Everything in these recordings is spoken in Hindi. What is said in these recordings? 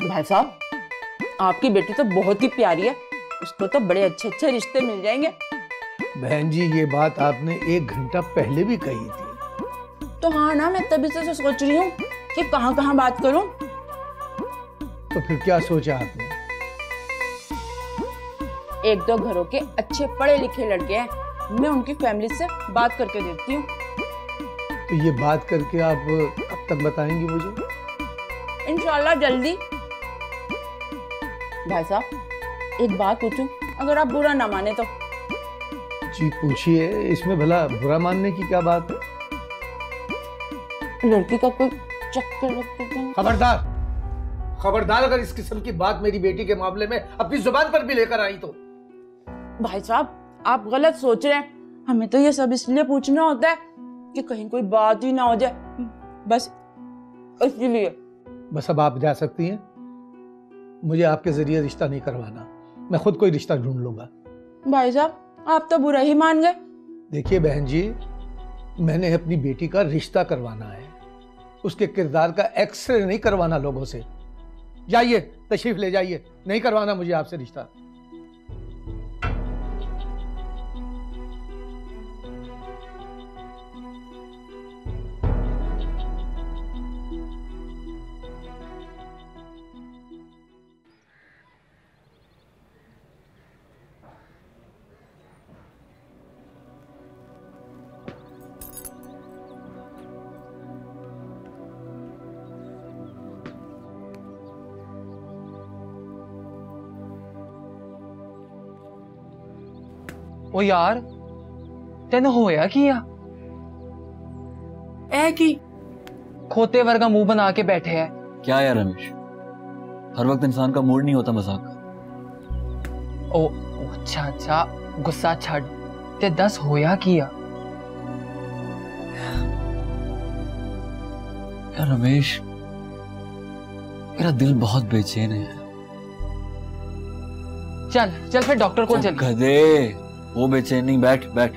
भाई साहब, आपकी बेटी तो बहुत ही प्यारी है, उसको तो बड़े अच्छे अच्छे रिश्ते मिल जाएंगे। बहन जी, ये बात आपने 1 घंटा पहले भी कही थी। तो हाँ ना, मैं तभी से सोच रही हूँ कि कहाँ कहाँ बात करूँ। तो फिर क्या सोचा आपने? 1-2 घरों के अच्छे पढ़े लिखे लड़के हैं, मैं उनकी फैमिली से बात करके देखती हूँ। तो ये बात करके आप कब तक बताएंगी मुझे? इंशाल्लाह जल्दी। भाई साहब, एक बात पूछूं, अगर आप बुरा ना माने तो? जी पूछिए, इसमें भला बुरा मानने की क्या बात है? लड़की का कोई चक्कर वक्कर? खबरदार, खबरदार अगर इस किस्म की बात मेरी बेटी के मामले में अपनी जुबान पर भी लेकर आई तो। भाई साहब, आप गलत सोच रहे हैं। हमें तो ये सब इसलिए पूछना होता है कि कहीं कोई बात ही ना हो जाए, बस इसलिए। बस अब आप जा सकती हैं, मुझे आपके जरिए रिश्ता नहीं करवाना, मैं खुद कोई रिश्ता ढूंढ लूंगा। भाई साहब, आप तो बुरा ही मान गए। देखिए बहन जी, मैंने अपनी बेटी का रिश्ता करवाना है, उसके किरदार का एक्सरे नहीं करवाना लोगों से। जाइए, तशरीफ ले जाइए, नहीं करवाना मुझे आपसे रिश्ता। ओ यार, तेन होया किया ऐ की खोते वर्गा मुंह बना के बैठे है। क्या यार रमेश, हर वक्त इंसान का मूड नहीं होता मजाक का। ओ अच्छा अच्छा, गुस्सा छड़ ते दस होया किया। यार रमेश, मेरा दिल बहुत बेचैन है। चल चल फिर डॉक्टर को चल। गधे, वो बेचैन नहीं, बैठ बैठ।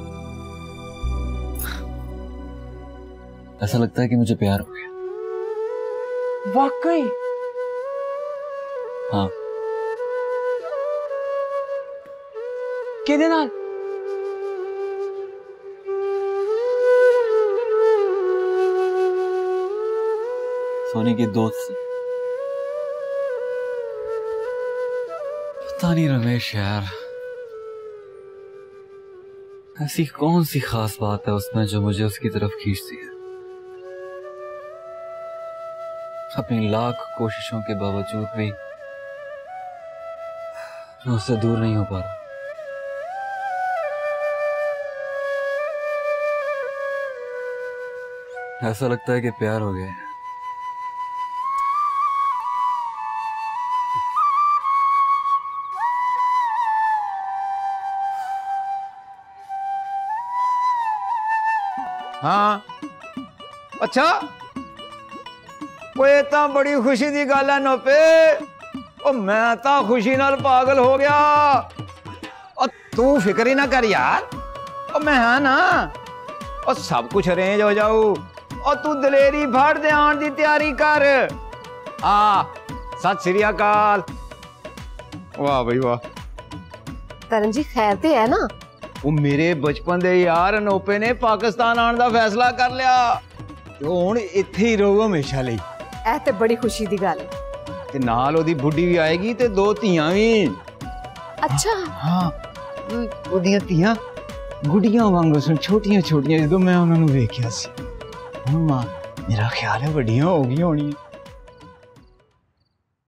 ऐसा लगता है कि मुझे प्यार हो गया। वाकई? हाँ। किदे नाल? सोनी की दोस्त से। पता नहीं रमेश यार, ऐसी कौन सी खास बात है उसमें जो मुझे उसकी तरफ खींचती है। अपनी लाख कोशिशों के बावजूद भी मैं उससे दूर नहीं हो पा रहा। ऐसा लगता है कि प्यार हो गया है। हाँ अच्छा, कोई तो बड़ी खुशी की गल है नोपे। ओ मैं तो खुशी नाल पागल हो गया। और तू फिक्र ही ना कर यार, और मैं हाँ ना, और सब कुछ अरेंज हो जाऊ। और तू दलेरी फड़ दे, आने की तैयारी कर। सत श्री अकाल। वाह भाई वाह। तरन जी खैर ते है ना? वो मेरे बचपन दे यार अनोपे ने पाकिस्तान आने का फैसला कर लिया, तो हुण इत्थे ही रहू हमेशा लई। ऐ ते बड़ी खुशी दी गल है। ते नाल ओदी बुढ़ी भी आएगी ते 2 धीयां भी। अच्छा हाँ, ओदियां धीयां गुड़ियां वांगू सन, छोटियां छोटियां, जदों मैं उन्हां नूं वेखिया सी। हुण मां मेरा ख्याल है वड्डियां हो गईयां होणियां।